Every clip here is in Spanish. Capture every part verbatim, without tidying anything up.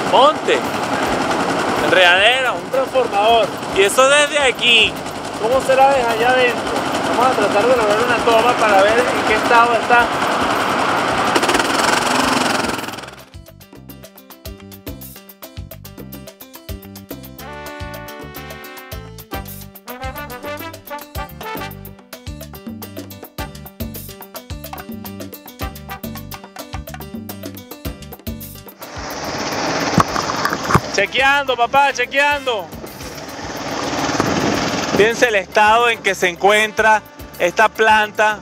Monte, enredadera, un transformador. Y eso desde aquí. ¿Cómo será desde allá adentro? Vamos a tratar de lograr una toma para ver en qué estado está. Chequeando, papá, chequeando. Fíjense el estado en que se encuentra esta planta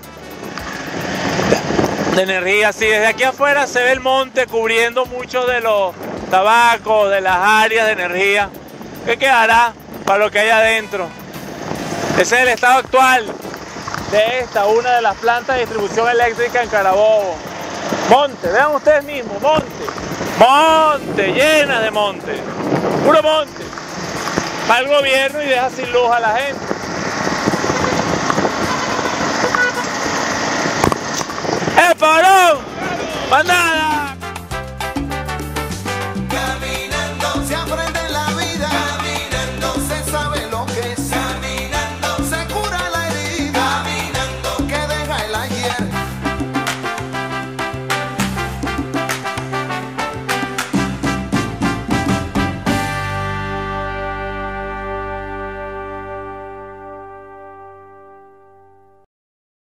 de energía. Sí, desde aquí afuera se ve el monte cubriendo muchos de los tabacos, de las áreas de energía. ¿Qué quedará para lo que hay adentro? Ese es el estado actual de esta, una de las plantas de distribución eléctrica en Carabobo. Monte, vean ustedes mismos, monte. Monte, llena de monte, puro monte. Va el gobierno y deja sin luz a la gente. ¡Eh, parón! ¡Mandada!